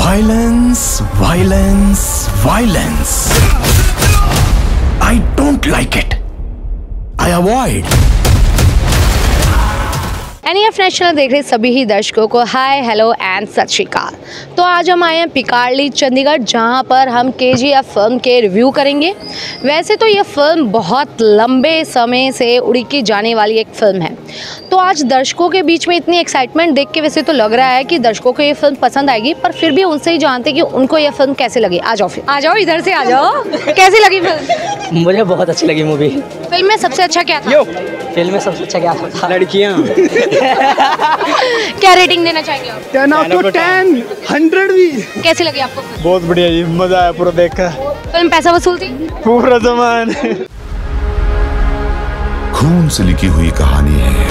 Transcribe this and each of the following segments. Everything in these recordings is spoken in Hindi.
Violence, violence, violence. I don't like it. I avoid. NEF national देख रहे सभी ही दर्शकों को हाय हेलो एंड सत श्री अकाल। तो आज हम आए हैं पिकार्डली चंडीगढ़, जहां पर हम KGF फिल्म के रिव्यू करेंगे। वैसे तो ये फिल्म बहुत लंबे समय से उड़ीकी जाने वाली एक फिल्म है, तो आज दर्शकों के बीच में इतनी एक्साइटमेंट देख के वैसे तो लग रहा है कि दर्शकों को ये फिल्म पसंद आएगी, पर फिर भी उनसे ही जानते कि उनको ये फिल्म कैसे लगी। आ जाओ, फिर आ जाओ, इधर से आ जाओ। कैसी लगी फिल्म? मुझे बहुत अच्छी लगी मूवी। फिल्म में सबसे अच्छा क्या था? फिल्म में सबसे अच्छा क्या था? लड़कियाँ। क्या रेटिंग देना चाहेंगे आप? 10 out of 10, 100 भी। कैसी लगी आपको फिल्म? बहुत बढ़िया जी, मजा आया पूरा देखकर। फिल्म पैसा वसूल थी? पूरा सामान। खून से लिखी हुई कहानी है।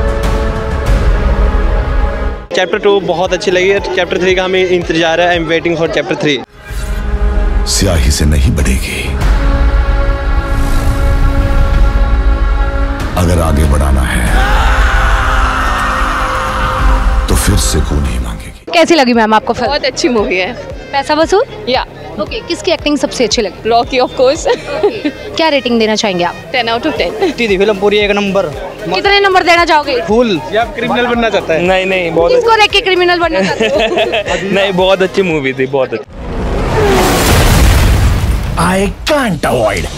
चैप्टर 2 बहुत अच्छी लगी है। चैप्टर 3 का हमें इंतजार है। I am waiting for chapter 3। स्याही से नहीं बढ़ेगी, अगर आगे बढ़ाना है तो फिर से खून ही मांगेगी। कैसी लगी मैम आपको फिल्म? बहुत अच्छी मूवी है। पैसा वसूल? या ओके, किसकी एक्टिंग सबसे अच्छी लगी? Rocky of course. क्या रेटिंग देना चाहेंगे आप? 10 out of 10। फिल्म पूरी एक नंबर। कितने नंबर देना चाहोगे? फुल। ये आप क्रिमिनल बनना चाहता है? नहीं बहुत किसको देख के क्रिमिनल बनना चाहते हो? नहीं, बहुत अच्छी मूवी थी, बहुत अच्छी। I can't avoid.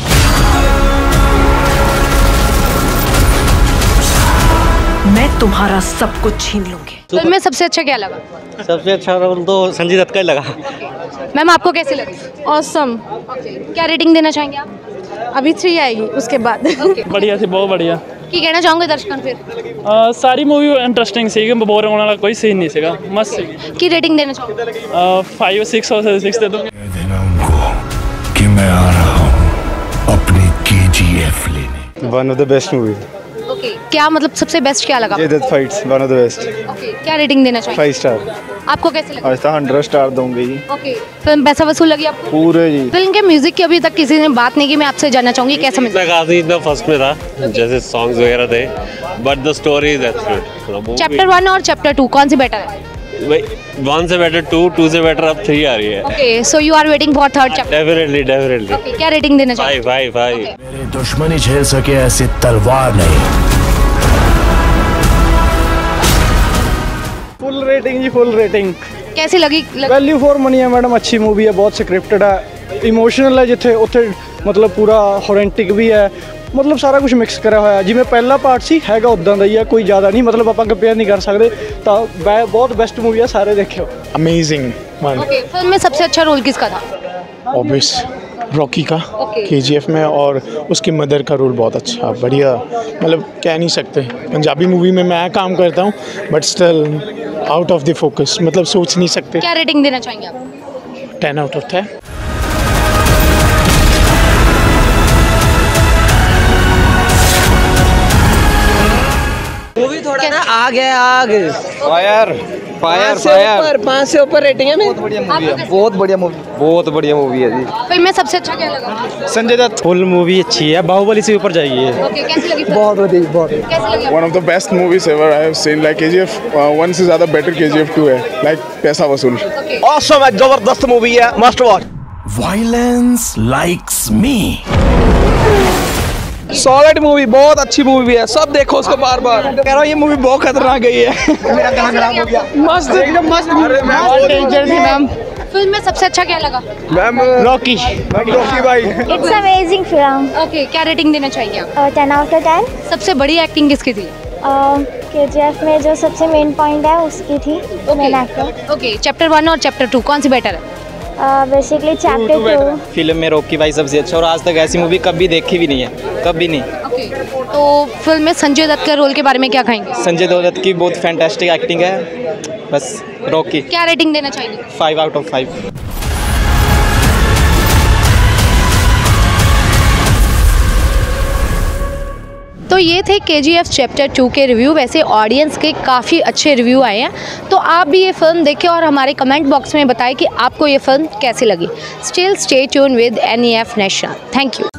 मैं तुम्हारा सब कुछ छीन लूंगी। फिल्म में सबसे अच्छा क्या लगा? सबसे अच्छा रोल तो संजय दत्त का ही लगा। मैम आपको कैसी लगी? ऑसम। क्या रेटिंग देना चाहेंगे आप? अभी 3 आएगी उसके बाद। बढ़िया थी, बहुत बढ़िया। की कहना चाहूँगे दर्शकों फिर? सारी मूवी इंटरेस्टिंग सी, बोर होने वाला कोई सीन नहीं सीगा, मस्त सी। की रेटिंग देना चाहूँगे? 5 और 6 और 6 दे दूँगा। कह देना उनको कि मैं आ रहा हूँ अपनी KGF लेने। One of the best movie. Okay, क्या मतलब सबसे बेस्ट क्या लगा? ये death fights, one of the best. Okay, क्या रेटिंग देना चाहेंगे? 5 star. आपको कैसे लगा? आज तो 100 स्टार दूंगी जी। ओके, फिल्म पैसा वसूल लगी आपको? पूरे जी। फिल्म के म्यूजिक की अभी तक किसी ने बात नहीं की, मैं आपसे जानना चाहूँगी कैसा म्यूजिक? काफी इतना फर्स्ट में था, जैसे सॉन्ग्स वगैरह थे, but the story is excellent. Chapter 1 और चैप्टर 2 कौन सी बेटर है? 1 से बेटर 2, 2 से बेटर अब 3 आ रही है। Okay, so you are waiting for third chapter? Definitely. Okay, क्या रेटिंग देना चाहेंगे? 5। मेरे दुश्मनी झेल सके ऐसे तलवार नहीं। फुल रेटिंग जी, फुल रेटिंग। कैसी लगी? वैल्यू फॉर मनी है मैडम, अच्छी मूवी है, बहुत स्क्रिप्टेड है, इमोशनल है जिथे उथे, मतलब पूरा हॉरेंटिक भी है, मतलब सारा कुछ मिक्स करा होया। जिवें पहला पार्ट सी हैगा उदां दा ही है, कोई ज़्यादा नहीं, मतलब आपां कंपेयर नहीं कर सकते। तो बहुत बेस्ट मूवी है, सारे देखियो। Amazing one. ओके, फिल्म में सबसे अच्छा रोल किसका था? ऑब्वियस रॉकी का KGF में, और उसकी मदर का रोल बहुत अच्छा, बढ़िया, मतलब कह नहीं सकते। पंजाबी मूवी में मैं काम करता हूँ but still out of the focus, मतलब सोच नहीं सकते। क्या रेटिंग देना चाहेंगे आप? 10 out of 10। मूवी थोड़ा ना आग है, आग। फायर 5 से ऊपर रेटिंग है। बहुत बढ़िया मूवी है जी। फिल्म में सबसे अच्छा क्या लगा? संजय दत्त। फुल मूवी अच्छी है, बाहुबली से ऊपर जाएगी। ओके, कैसी लगी? बहुत बढ़िया, बहुत। कैसी लगी? One of the best movies ever I have seen. Like KGF 1 से ज़्यादा better KGF 2 है। Like पैसा वसूल। ऑसम है, जबरदस्त मूवी है, must watch. Violence likes me. Solid movie, बहुत अच्छी मूवी है, सब देखो उसको बार बार। कह रहा हूँ ये मूवी बहुत खतरनाक गई है। मेरा गला खराब हो गया। मस्त, एकदम मस्त। मैम फिल्म में सबसे अच्छा क्या लगा? मैम रॉकी भाई। It's amazing film. ओके, क्या रेटिंग देना चाहेंगे आप? 10 out of 10। सबसे बड़ी एक्टिंग किसकी थी? KGF में जो सबसे मेन पॉइंट है उसकी थी, मेन एक्टर। ओके, चैप्टर 1 और चैप्टर 2 कौन सी बेटर है? Basically chapter 2। फिल्म में रॉकी भाई सबसे अच्छा, और आज तक ऐसी मूवी कभी देखी भी नहीं है, कभी नहीं। ओके, तो फिल्म में संजय दत्त के रोल के बारे में क्या कहेंगे? संजय दत्त की बहुत फैंटास्टिक एक्टिंग है, बस रॉकी। क्या रेटिंग देना चाहेंगे? 5 out of 5। तो ये थे KGF चैप्टर 2 के रिव्यू। वैसे ऑडियंस के काफ़ी अच्छे रिव्यू आए हैं, तो आप भी ये फिल्म देखें और हमारे कमेंट बॉक्स में बताएं कि आपको ये फिल्म कैसी लगी। Still stay tune with NEF national. Thank you.